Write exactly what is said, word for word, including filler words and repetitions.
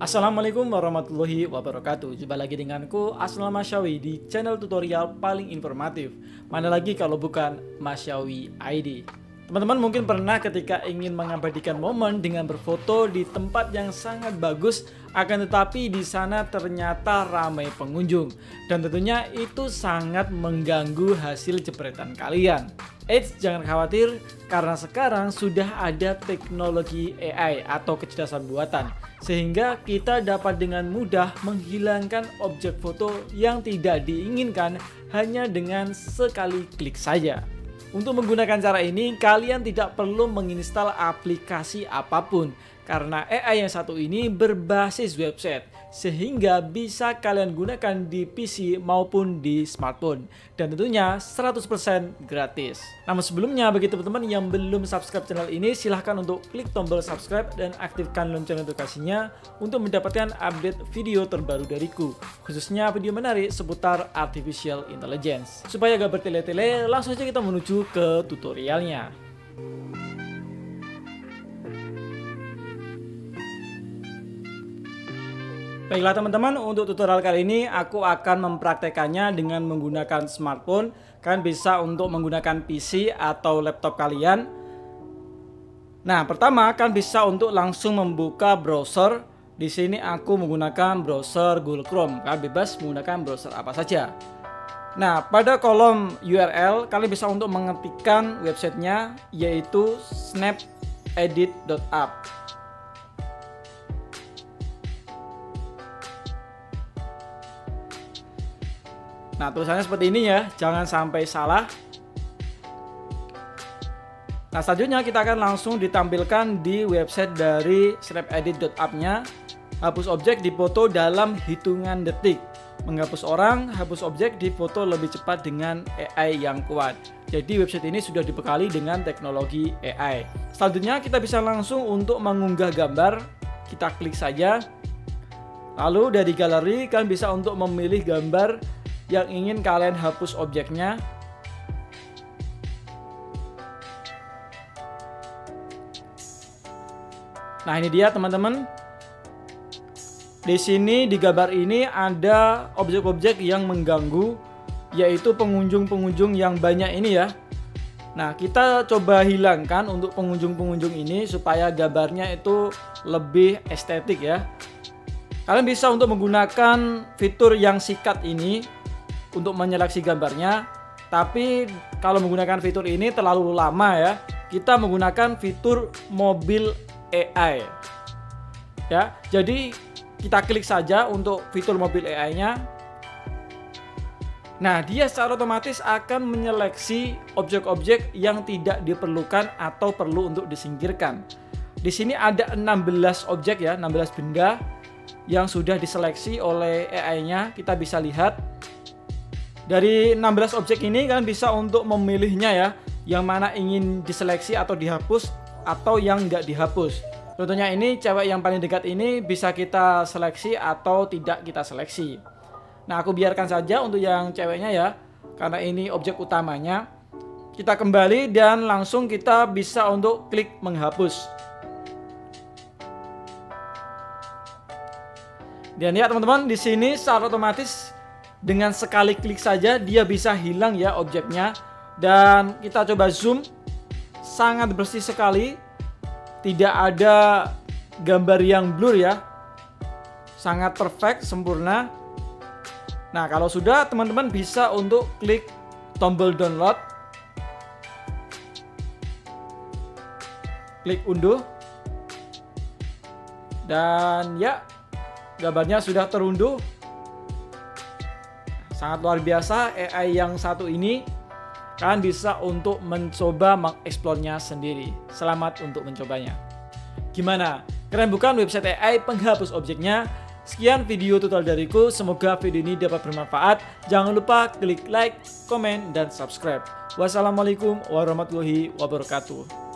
Assalamualaikum warahmatullahi wabarakatuh. Jumpa lagi denganku Asnal Masyawi di channel tutorial paling informatif. Mana lagi kalau bukan Masyawi I D. Teman-teman mungkin pernah ketika ingin mengabadikan momen dengan berfoto di tempat yang sangat bagus, akan tetapi di sana ternyata ramai pengunjung dan tentunya itu sangat mengganggu hasil jepretan kalian. Eits, jangan khawatir karena sekarang sudah ada teknologi A I atau kecerdasan buatan, sehingga kita dapat dengan mudah menghilangkan objek foto yang tidak diinginkan hanya dengan sekali klik saja. Untuk menggunakan cara ini, kalian tidak perlu menginstal aplikasi apapun karena A I yang satu ini berbasis website, sehingga bisa kalian gunakan di P C maupun di smartphone dan tentunya seratus persen gratis. Namun sebelumnya, bagi teman-teman yang belum subscribe channel ini, silahkan untuk klik tombol subscribe dan aktifkan lonceng notifikasinya untuk mendapatkan update video terbaru dariku, khususnya video menarik seputar artificial intelligence. Supaya gak bertele-tele, langsung saja kita menuju ke tutorialnya. Baiklah teman-teman, untuk tutorial kali ini aku akan mempraktekannya dengan menggunakan smartphone. Kalian bisa untuk menggunakan P C atau laptop kalian. Nah, pertama kalian bisa untuk langsung membuka browser. Di sini aku menggunakan browser Google Chrome. Kalian bebas menggunakan browser apa saja. Nah, pada kolom U R L kalian bisa untuk mengetikkan websitenya, yaitu snap edit dot app. Nah, tulisannya seperti ini ya, jangan sampai salah. Nah, selanjutnya kita akan langsung ditampilkan di website dari snap edit dot app-nya. Hapus objek di foto dalam hitungan detik. Menghapus orang, hapus objek di foto lebih cepat dengan A I yang kuat. Jadi website ini sudah dibekali dengan teknologi A I. Selanjutnya kita bisa langsung untuk mengunggah gambar. Kita klik saja. Lalu dari galeri kalian bisa untuk memilih gambar yang ingin kalian hapus objeknya. Nah, ini dia teman-teman. Di sini di gambar ini ada objek-objek yang mengganggu, yaitu pengunjung-pengunjung yang banyak ini ya. Nah, kita coba hilangkan untuk pengunjung-pengunjung ini supaya gambarnya itu lebih estetik ya. Kalian bisa untuk menggunakan fitur yang sikat ini untuk menyeleksi gambarnya, tapi kalau menggunakan fitur ini terlalu lama ya. Kita menggunakan fitur mobil A I ya. Jadi kita klik saja untuk fitur mobil A I-nya. Nah, dia secara otomatis akan menyeleksi objek-objek yang tidak diperlukan atau perlu untuk disingkirkan. Di sini ada enam belas objek ya, enam belas benda yang sudah diseleksi oleh A I-nya. Kita bisa lihat dari enam belas objek ini kalian bisa untuk memilihnya ya, yang mana ingin diseleksi atau dihapus atau yang nggak dihapus. Contohnya ini cewek yang paling dekat ini bisa kita seleksi atau tidak kita seleksi. Nah, aku biarkan saja untuk yang ceweknya ya, karena ini objek utamanya. Kita kembali dan langsung kita bisa untuk klik menghapus. Dan ya teman-teman, di sini secara otomatis dengan sekali klik saja dia bisa hilang ya objeknya. Dan kita coba zoom, sangat bersih sekali, tidak ada gambar yang blur ya, sangat perfect, sempurna. Nah, kalau sudah, teman-teman bisa untuk klik tombol download, klik unduh, dan ya gambarnya sudah terunduh. Sangat luar biasa A I yang satu ini. Kalian bisa untuk mencoba mengeksplornya sendiri. Selamat untuk mencobanya. Gimana? Keren bukan website A I penghapus objeknya? Sekian video tutorial dariku. Semoga video ini dapat bermanfaat. Jangan lupa klik like, komen, dan subscribe. Wassalamualaikum warahmatullahi wabarakatuh.